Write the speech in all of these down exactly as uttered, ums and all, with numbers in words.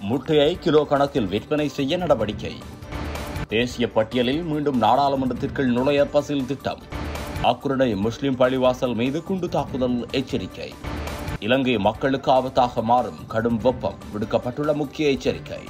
முட்டையை கிலோ கணக்கில் விற்பனை செய்ய நடவடிக்கை. தேசிய பட்டியலில் மீண்டும் நாடாளுமன்றத்திற்குள் நுழைய பசில் திட்டம். அக்குரணை முஸ்லிம் பள்ளிவாசல் மீது குண்டு தாக்குதல் எச்சரிக்கை. இலங்கை மக்களுக்கு ஆபத்தாக மாறும் கடும் வெப்பம் விடுக்கப்பட்டுள்ள முக்கிய எச்சரிக்கை.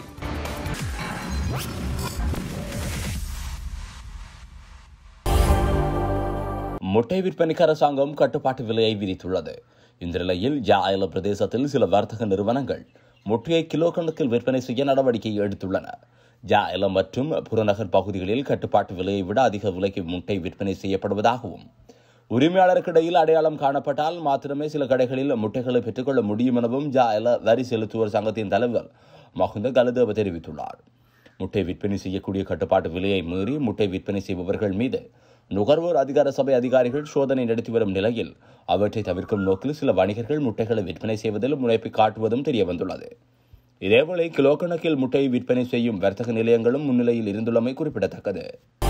முட்டை விற்பனைக்கு அரசாங்கம் கட்டுப்பாட்டு விலையை விதித்துள்ளது. இந்த நிலையில் ஜாயல பிரதேசத்தில் சில வர்த்தக நிறுவனங்கள் முட்டையை கிலோ கணக்கில் விற்பனை செய்ய நடவடிக்கை எடுத்துள்ளன. ஜாயல மற்றும் புறநகர் பகுதிகளில் கட்டுப்பாட்டு விலையை விட அதிக விலைக்கு முட்டை விற்பனை செய்யப்படுவதாகவும், உரிமையாளருக்கிடையில் அடையாளம் காணப்பட்டால் மாத்திரமே சில கடைகளில் முட்டைகளை பெற்றுக்கொள்ள முடியும் எனவும் ஜாயல வரி செலுத்துவோர் சங்கத்தின் தலைவர் மகுந்த கலதேவ தெரிவித்துள்ளார். முட்டை விற்பனை செய்யக்கூடிய கட்டுப்பாட்டு விலையை மீறி முட்டை விற்பனை செய்பவர்கள் மீது நுகர்வோர் அதிகார சபை அதிகாரிகள் சோதனை நடத்தி வரும் நிலையில் அவற்றை தவிர்க்கும் நோக்கில் சில வணிகர்கள் முட்டைகளை விற்பனை செய்வதில் முனைப்பு காட்டுவதும் தெரியவந்துள்ளது. இதேவேளை கிலோ கணக்கில் முட்டை விற்பனை செய்யும் வர்த்தக நிலையங்களும் முன்னிலையில் இருந்துள்ளமை குறிப்பிடத்தக்கது.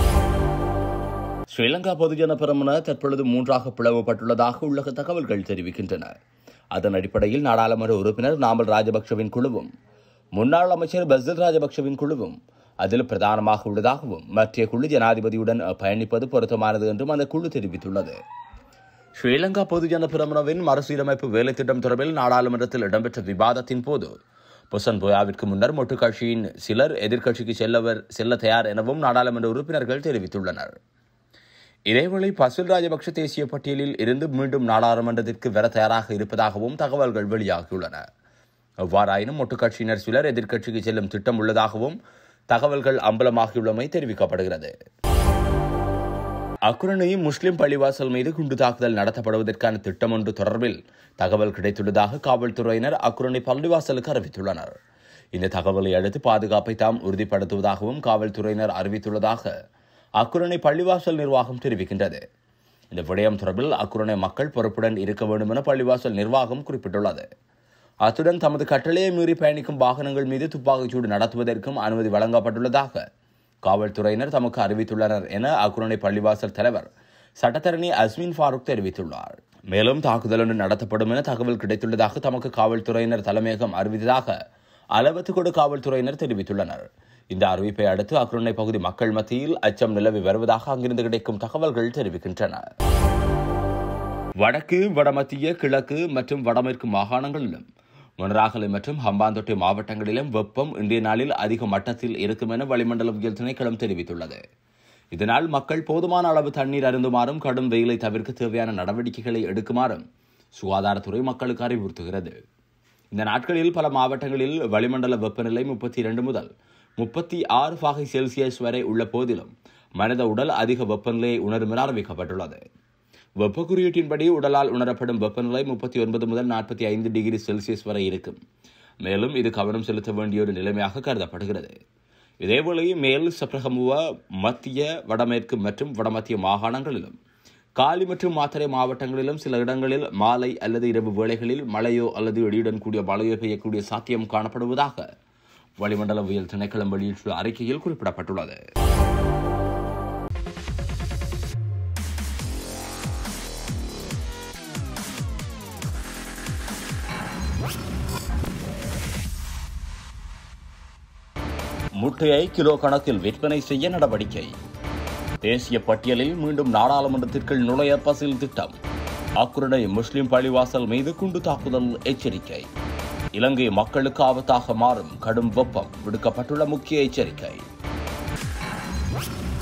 ஸ்ரீலங்கா பொதுஜன பெரமுன தற்பொழுது மூன்றாக பிளவுபட்டுள்ளதாக உள்ளக தகவல்கள் தெரிவிக்கின்றன. அதன் அடிப்படையில் நாடாளுமன்ற உறுப்பினர் நாமல் ராஜபக்சவின் குழுவும் முன்னாள் அமைச்சர் பசில் ராஜபக்சவின் குழுவும் அதில் பிரதானமாக உள்ளதாகவும் மற்ற குழு ஜனாதிபதியுடன் பயணிப்பது பொருத்தமானது என்றும் அந்த குழு தெரிவித்துள்ளது. ஸ்ரீலங்கா பொதுஜன பெரமுனவின் மறுசீரமைப்பு வேலை திட்டம் தொடர்பில் நாடாளுமன்றத்தில் இடம்பெற்ற விவாதத்தின் போது புசன் போயாவிற்கு முன்னர் மொட்டு கட்சியின் சிலர் எதிர்க்கட்சிக்கு செல்லவர் செல்ல தயார் எனவும் நாடாளுமன்ற உறுப்பினர்கள் தெரிவித்துள்ளனர். இதேவேளை பசில் ராஜபக்ஷ தேசிய பட்டியலில் இருந்து மீண்டும் நாடாளுமன்றத்திற்கு வர தயாராக இருப்பதாகவும் தகவல்கள் வெளியாகியுள்ளன. எவ்வாறாயினும் மொட்டு கட்சியினர் சிலர் எதிர்க்கட்சிக்கு செல்லும் திட்டம் உள்ளதாகவும் தகவல்கள் அம்பலமாகியுள்ளமை தெரிவிக்கப்படுகிறது. அக்குரணை முஸ்லிம் பள்ளிவாசல் மீது குண்டு தாக்குதல் நடத்தப்படுவதற்கான திட்டம் ஒன்று தொடர்பில் தகவல் கிடைத்துள்ளதாக காவல்துறையினர் அக்குரணை பள்ளிவாசலுக்கு அறிவித்துள்ளனர். இந்த தகவலை அடுத்து பாதுகாப்பை தாம் உறுதிப்படுத்துவதாகவும் காவல்துறையினர் அறிவித்துள்ளதாக அக்குரணை பள்ளிவாசல் நிர்வாகம் தெரிவிக்கின்றது. இந்த விடயம் தொடர்பில் அக்குரணை மக்கள் பொறுப்புடன் இருக்க வேண்டும் என பள்ளிவாசல் நிர்வாகம் குறிப்பிட்டுள்ளது. அத்துடன் தமது கட்டளையை மீறி பயணிக்கும் வாகனங்கள் மீது துப்பாக்கிச்சூடு நடத்துவதற்கும் அனுமதி வழங்கப்பட்டுள்ளதாக காவல்துறையினர் தமக்கு அறிவித்துள்ளனர் என அக்குரணை பள்ளிவாசல் தலைவர் சட்டத்தரணி அஸ்மின் ஃபாரூக் தெரிவித்துள்ளார். மேலும் தாக்குதல் ஒன்று நடத்தப்படும் என தகவல் கிடைத்துள்ளதாக தமக்கு காவல்துறையினர் தலைமையகம் அறிவித்ததாக அளவத்துக்கொடு காவல்துறையினர் தெரிவித்துள்ளனர். இந்த அறிவிப்பை அடுத்து அக்குரணை பகுதி மக்கள் மத்தியில் அச்சம் நிலவி வருவதாக அங்கிருந்து கிடைக்கும் தகவல்கள் தெரிவிக்கின்றன. வடக்கு, வடமத்திய, கிழக்கு மற்றும் வடமேற்கு மாகாணங்களிலும் மொனராகலை மற்றும் ஹம்பாந்தோட்டை மாவட்டங்களிலும் வெப்பம் இன்றைய நாளில் அதிக மட்டத்தில் இருக்கும் என வளிமண்டலவியல் திணைக்களம் தெரிவித்துள்ளது. இதனால் மக்கள் போதுமான அளவு தண்ணீர் அருந்துமாறும் கடும் வெயிலை தவிர்க்க தேவையான நடவடிக்கைகளை எடுக்குமாறும் சுகாதாரத்துறை மக்களுக்கு அறிவுறுத்துகிறது. இந்த நாட்களில் பல மாவட்டங்களில் வளிமண்டல வெப்பநிலை முப்பத்தி இரண்டு முதல் முப்பத்தி ஆறு பாகை செல்சியஸ் வரை உள்ள போதிலும் மனித உடல் அதிக வெப்பநிலையை உணரும் என அறிவிக்கப்பட்டுள்ளது. வெப்ப குறியீட்டின்படி உடலால் உணரப்படும் வெப்பநிலை முப்பத்தி ஒன்பது முதல் நாற்பத்தி ஐந்து டிகிரி செல்சியஸ் வரை இருக்கும். மேலும் இது கவனம் செலுத்த வேண்டிய ஒரு நிலைமையாக கருதப்படுகிறது. இதேவேளை மேல் சப்ரகமுவ, மத்திய, வடமேற்கு மற்றும் வடமத்திய மாகாணங்களிலும் காலி மற்றும் மாத்தறை மாவட்டங்களிலும் சில இடங்களில் மாலை அல்லது இரவு வேளைகளில் மழையோ அல்லது இடியுடன் கூடிய மழையோ பெய்யக்கூடிய சாத்தியம் காணப்படுவதாக வளிமண்டலவியல் திணைக்களம் வெளியிட்டுள்ள அறிக்கையில் குறிப்பிடப்பட்டுள்ளது. முட்டையை கிலோ கணக்கில் விற்பனை செய்ய நடவடிக்கை. தேசிய பட்டியலில் மீண்டும் நாடாளுமன்றத்திற்குள் நுழைய பசில் திட்டம். அக்குரணை முஸ்லிம் பள்ளிவாசல் மீது குண்டு தாக்குதல் எச்சரிக்கை. இலங்கை மக்களுக்கு ஆபத்தாக மாறும் கடும் வெப்பம் விடுக்கப்பட்டுள்ள முக்கிய எச்சரிக்கை.